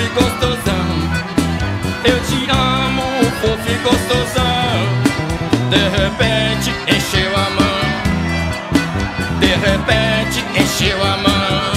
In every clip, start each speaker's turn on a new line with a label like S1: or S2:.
S1: e gostosão. Eu te amo, fofo e gostosão. De repente encheu a mão. De repente encheu a mão.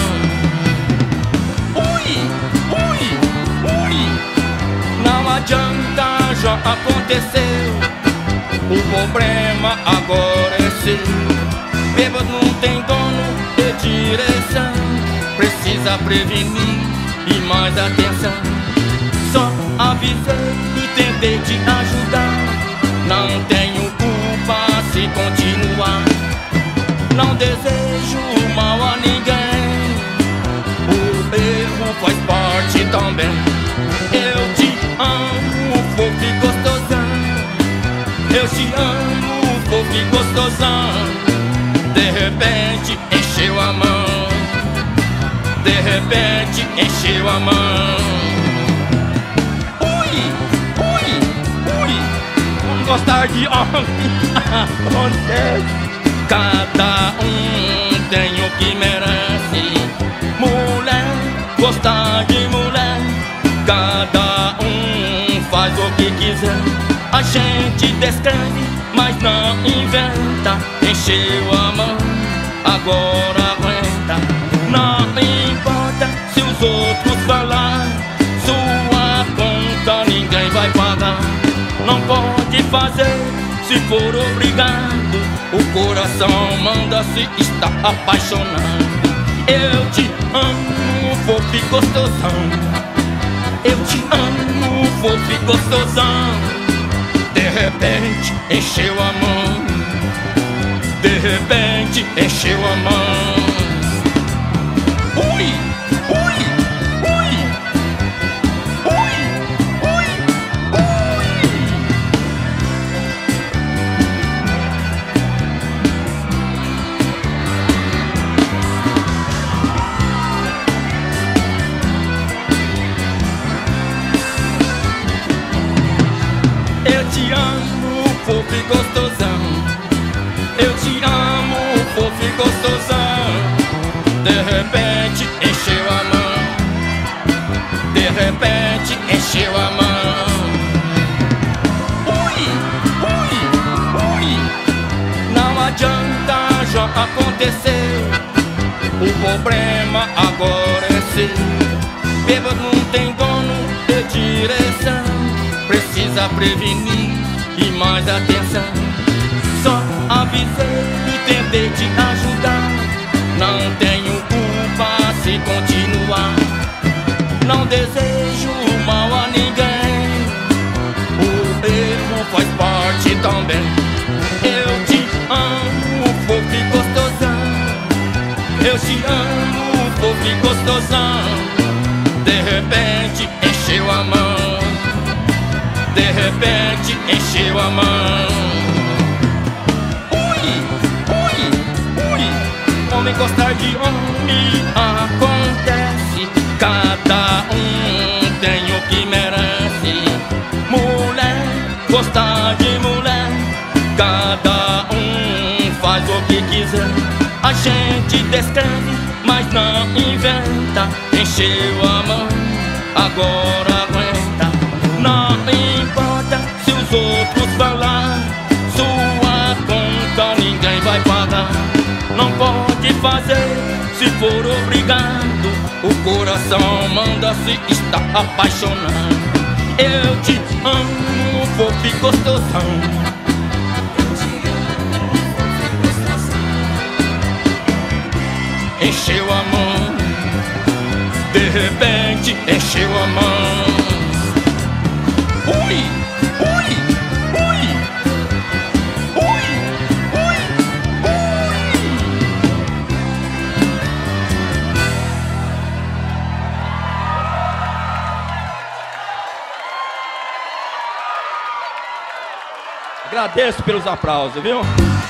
S1: Ui, ui, ui. Não adianta, já aconteceu. O problema agora é seu. Bêbado não tem dono de direção. Precisa prevenir e mais atenção. Só avisei e tentei te ajudar. Não tenho culpa se continuar. Não desejo mal a ninguém. O erro faz parte também. Eu te amo, fofo e gostosão. Eu te amo, fofo e gostosão. De repente encheu a mão. De repente encheu a mão. Ui, ui, ui. Vamos gostar de homem. Cada um tem o que merece. Mulher, gostar de mulher. Cada um faz o que quiser. A gente descreve, mas não inventa. Encheu a mão, agora aguenta. Não importa se os outros falar. Sua conta ninguém vai pagar. Não pode fazer se for obrigado. O coração manda se está apaixonado. Eu te amo, fofo e gostosão. Eu te amo, fofo e gostosão. De repente encheu a mão. De repente encheu a mão. Ui, ui, ui. Ui, ui, ui. Eu te amo, fofo e gostosão. Eu te amo, fofo e gostosão. De repente encheu a mão. De repente encheu a mão. Ui, ui, ui. Não adianta, já aconteceu. O problema agora é seu. Bêbado não tem dono de direção. Precisa prevenir e mais atenção. Só avisei e tentei te ajudar. Não tenho culpa se continuar. Não desejo mal a ninguém. O erro faz parte também. Eu te amo, fofo e gostosão. Eu te amo, fofo e gostosão. De repente encheu a mão. De repente encheu a mão. Ui, ui, ui. Homem gostar de homem acontece. Cada um tem o que merece. Mulher gostar de mulher. Cada um faz o que quiser. A gente descreve, mas não inventa. Encheu a mão, agora aguenta. Não importa se os outros falar. Sua conta ninguém vai pagar. Não pode fazer se for obrigado. O coração manda se está apaixonado. Eu te amo, fofo e gostosão. Encheu a mão. De repente encheu a mão. Ui, ui, ui. Ui, ui, ui. Agradeço pelos aplausos, viu?